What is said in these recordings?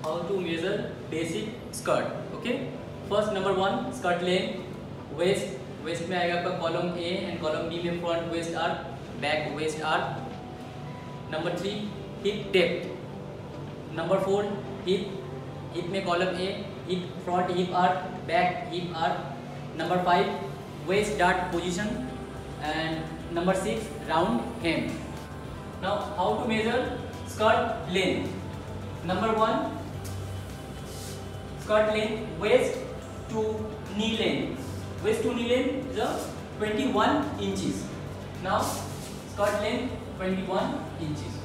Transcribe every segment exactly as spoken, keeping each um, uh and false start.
how to measure basic skirt. Okay, first number one, skirt length, waist. waist में आएगा आपका column A and column B में front waist arc, back waist arc. Number three, hip depth. Number four, hip. Hip में column A, hip front hip arc, back hip arc. Number five, waist dart position. And number six, round hem. Now how to measure skirt length? Number one, skirt length, waist to knee length. Waist to knee length is a twenty-one inches. Now skirt length twenty-one inches.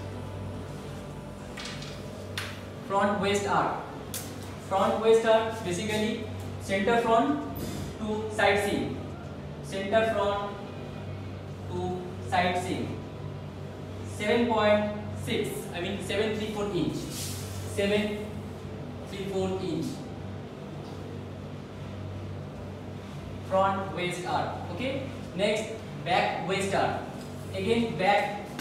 Front waist arc. Front waist arc basically center front to side seam. Center front to side seam. seven point six, I mean seven three four inch. seven three four inch. Front waist arc. Okay. Next, back waist arc. Again, back.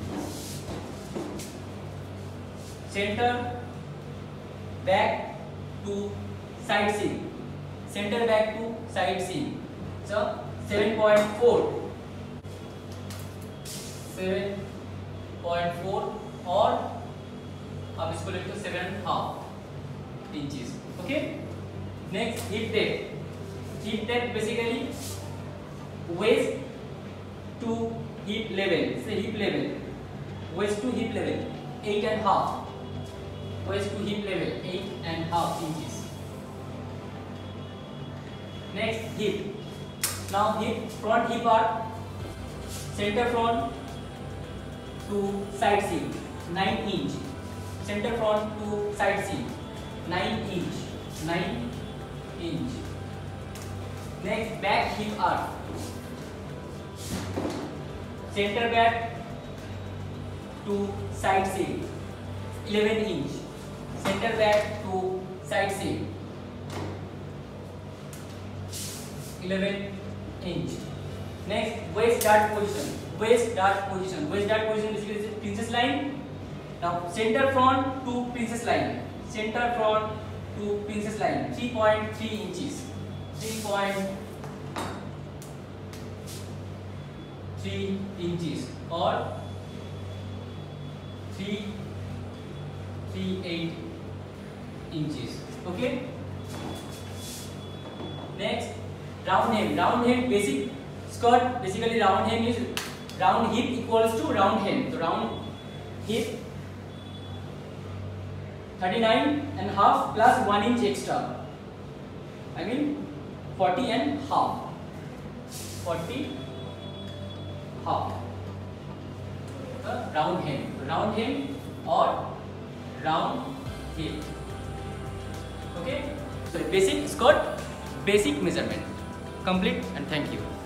Center, back to side seam. Center back to side seam. So seven point four. seven point four और आप इसको लिखते हो seven and half inches. Okay. Next, hip depth. Hip depth basically waist to hip level. से hip level, waist to hip level eight and half. Waist to hip level eight and half inches. Next, hip. Now hip, front hip arc, centre front to side seam nine inch. Center front to side seam nine inch. nine inch. Next, back hip arc. Center back to side seam eleven inch. Center back to side seam eleven inch. Next, waist dart position. Waist dart position. Waist dart position basically is princess line. Now center front to princess line. Center front to princess line. three point three inches. three point three inches or three three eight inches. Okay. Next, round hem. Round hem basic skirt. Basically, round hem is round hip equals to round hem. So round hip thirty-nine and half plus one inch extra. I mean forty and half. forty half. The round hem. Round hem or round hip. Okay. So basic skirt, basic measurement complete, and thank you.